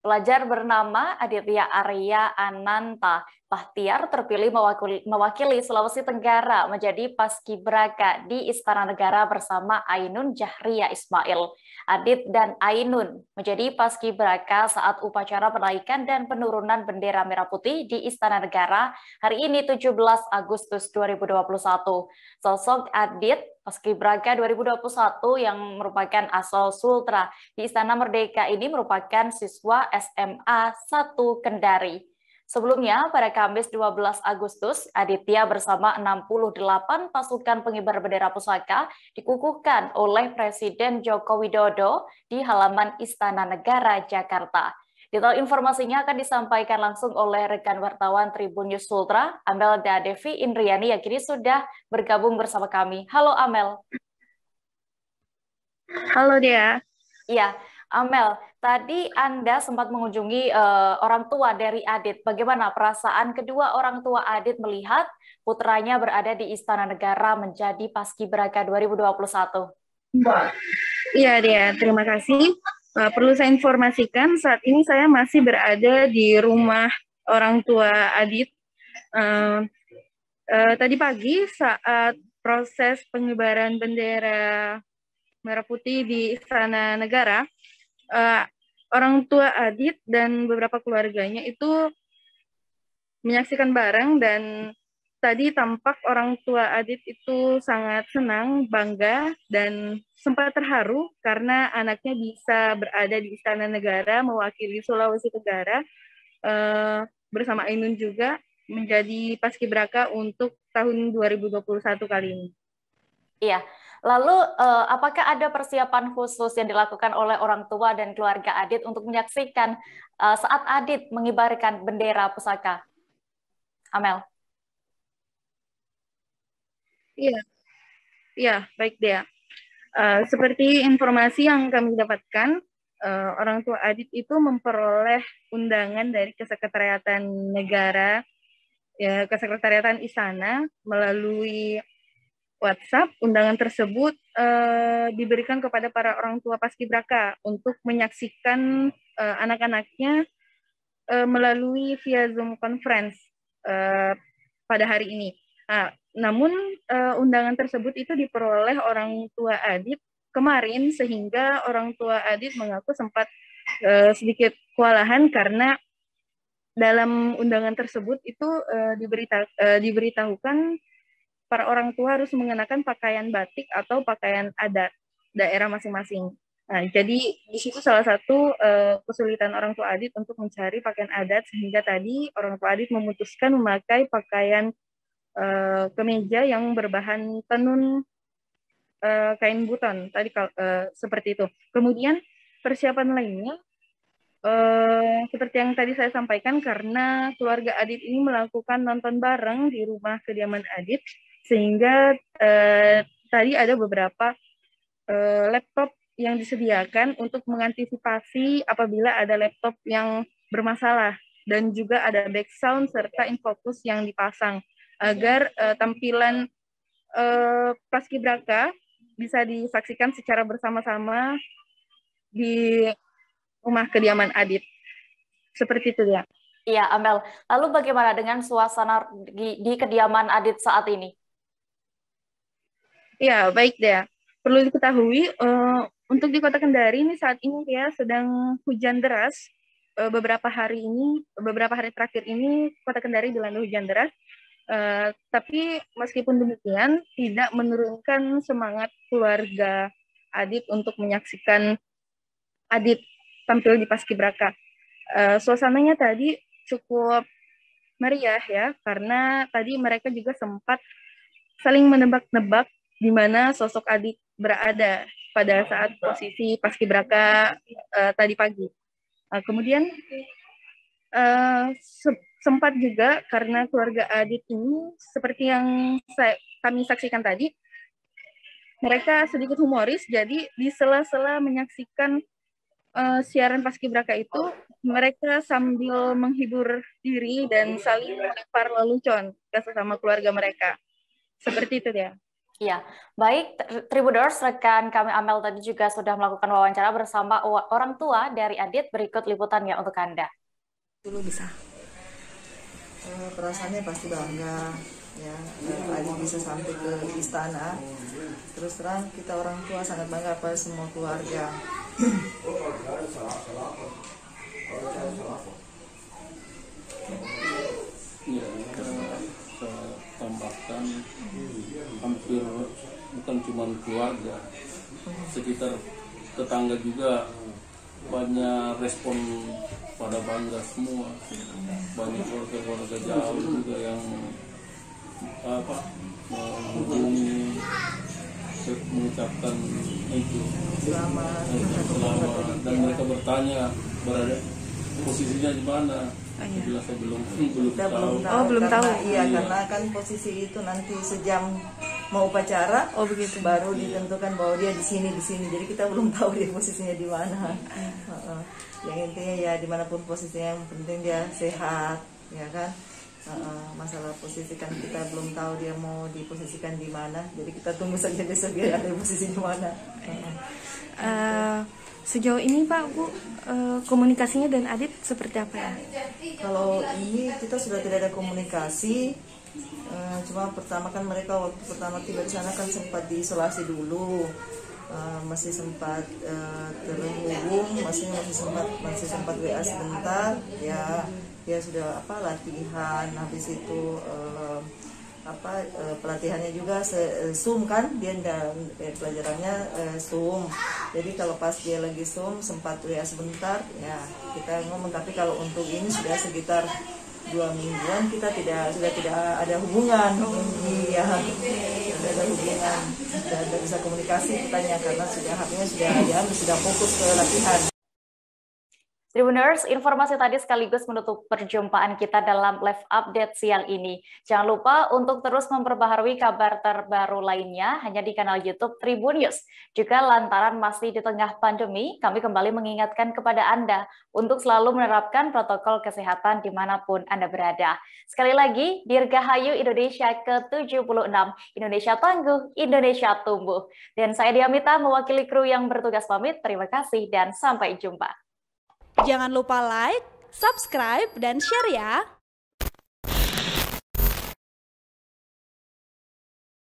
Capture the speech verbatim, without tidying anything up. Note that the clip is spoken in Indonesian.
Pelajar bernama Aditya Arya Ananta Bahtiar terpilih mewakili, mewakili Sulawesi Tenggara menjadi paskibraka di Istana Negara bersama Ainun Jahria Ismail. Adit dan Ainun menjadi paskibraka saat upacara penaikan dan penurunan bendera merah putih di Istana Negara hari ini tujuh belas Agustus dua ribu dua puluh satu. Sosok Adit Paskibraka dua ribu dua puluh satu yang merupakan asal Sultra di Istana Merdeka ini merupakan siswa S M A satu Kendari. Sebelumnya, pada Kamis dua belas Agustus, Aditya bersama enam puluh delapan pasukan pengibar bendera pusaka dikukuhkan oleh Presiden Joko Widodo di halaman Istana Negara, Jakarta. Detail informasinya akan disampaikan langsung oleh rekan wartawan Tribun News Sultra, Amelda Devi Indriani, yang kini sudah bergabung bersama kami. Halo Amel. Halo Dea. Iya, Amel, tadi Anda sempat mengunjungi uh, orang tua dari Adit. Bagaimana perasaan kedua orang tua Adit melihat putranya berada di Istana Negara menjadi Paskibraka dua ribu dua puluh satu? Iya Dea, terima kasih. Uh, perlu saya informasikan, saat ini saya masih berada di rumah orang tua Adit. Uh, uh, tadi pagi saat proses pengibaran bendera merah putih di Istana Negara, uh, orang tua Adit dan beberapa keluarganya itu menyaksikan bareng, dan tadi tampak orang tua Adit itu sangat senang, bangga, dan sempat terharu karena anaknya bisa berada di Istana Negara mewakili Sulawesi Tenggara uh, bersama Ainun juga menjadi paskibraka untuk tahun dua ribu dua puluh satu kali ini. Iya, lalu uh, apakah ada persiapan khusus yang dilakukan oleh orang tua dan keluarga Adit untuk menyaksikan uh, saat Adit mengibarkan bendera pusaka? Amel. Iya, iya, baik Dea. Uh, seperti informasi yang kami dapatkan, uh, orang tua Adit itu memperoleh undangan dari Kesekretariatan Negara, ya, Kesekretariatan Istana melalui WhatsApp. Undangan tersebut uh, diberikan kepada para orang tua paskibraka untuk menyaksikan uh, anak-anaknya uh, melalui via Zoom conference uh, pada hari ini. Nah, namun uh, undangan tersebut itu diperoleh orang tua Adit kemarin, sehingga orang tua Adit mengaku sempat uh, sedikit kewalahan karena dalam undangan tersebut itu uh, diberita, uh, diberitahukan para orang tua harus mengenakan pakaian batik atau pakaian adat daerah masing-masing. Nah, jadi di situ salah satu uh, kesulitan orang tua Adit untuk mencari pakaian adat, sehingga tadi orang tua Adit memutuskan memakai pakaian Uh, kemeja yang berbahan tenun uh, kain buton tadi uh, seperti itu. Kemudian persiapan lainnya uh, seperti yang tadi saya sampaikan, karena keluarga Adit ini melakukan nonton bareng di rumah kediaman Adit, sehingga uh, tadi ada beberapa uh, laptop yang disediakan untuk mengantisipasi apabila ada laptop yang bermasalah, dan juga ada back sound serta infocus yang dipasang agar uh, tampilan uh, paskibraka bisa disaksikan secara bersama-sama di rumah kediaman Adit. Seperti itu ya. Iya, Amel. Lalu bagaimana dengan suasana di, di kediaman Adit saat ini? Ya, baik deh. Perlu diketahui, uh, untuk di Kota Kendari ini saat ini ya sedang hujan deras. Uh, beberapa hari ini, beberapa hari terakhir ini Kota Kendari dilanda hujan deras. Uh, tapi meskipun demikian tidak menurunkan semangat keluarga Adit untuk menyaksikan Adit tampil di Paskibraka. Uh, suasananya tadi cukup meriah ya, karena tadi mereka juga sempat saling menebak-nebak di mana sosok Adit berada pada saat posisi Paskibraka uh, tadi pagi. Uh, kemudian uh, sempat juga karena keluarga Adit ini seperti yang saya, kami saksikan tadi, mereka sedikit humoris, jadi di sela-sela menyaksikan uh, siaran Paskibraka itu, mereka sambil menghibur diri dan saling melempar lelucon ke sesama keluarga mereka. Seperti itu ya. Iya, baik Tribuners, rekan kami Amel tadi juga sudah melakukan wawancara bersama orang tua dari Adit. Berikut liputannya untuk Anda. Dulu bisa. Uh, perasaannya pasti bangga, ya. Adit bisa sampai ke istana. Terus terang kita orang tua sangat bangga pada semua keluarga. Ya, saya tambahkan hampir bukan cuma keluarga, sekitar tetangga juga banyak respon pada bangga semua. Banyak warga-warga jauh juga yang apa menghubungi, mengucapkan itu Selamat, selamat, dan mereka bertanya berada posisinya di mana. Bila saya belum belum kita tahu. belum tahu. Oh, belum karena, tahu. Iya, iya, karena kan posisi itu nanti sejam mau upacara, Oh begitu. baru ditentukan bahwa dia di sini di sini. Jadi kita belum tahu dia posisinya di mana. Uh-uh. Yang intinya ya dimanapun posisinya, yang penting dia sehat, ya kan. Uh-uh. Masalah posisi kan kita belum tahu dia mau diposisikan di mana. Jadi kita tunggu saja besok dia ada posisi di mana. Uh-uh. Uh, sejauh ini Pak Bu, uh, komunikasinya dan Adit seperti apa ya? Kalau ini kita sudah tidak ada komunikasi. Uh, cuma pertama kan mereka waktu pertama tiba di sana kan sempat diisolasi dulu. Uh, masih sempat uh, terhubung, masih masih sempat masih sempat W A sebentar, ya dia sudah apa latihan, habis itu uh, apa uh, pelatihannya juga se Zoom kan, dia dan eh, pelajarannya uh, Zoom. Jadi kalau pas dia lagi Zoom sempat W A sebentar, ya kita ngomong. Tapi kalau untuk ini sudah sekitar dua mingguan kita tidak sudah tidak ada hubungan. Iya, sudah ada hubungan, sudah tidak bisa komunikasi kitanya karena sudah haknya sudah ya sudah fokus ke latihan. Tribuners, informasi tadi sekaligus menutup perjumpaan kita dalam live update siang ini. Jangan lupa untuk terus memperbaharui kabar terbaru lainnya hanya di kanal YouTube Tribun News. Juga lantaran masih di tengah pandemi, kami kembali mengingatkan kepada Anda untuk selalu menerapkan protokol kesehatan dimanapun Anda berada. Sekali lagi, Dirgahayu Indonesia ke tujuh puluh enam, Indonesia tangguh, Indonesia tumbuh. Dan saya Diamita mewakili kru yang bertugas pamit. Terima kasih dan sampai jumpa. Jangan lupa like, subscribe, dan share ya!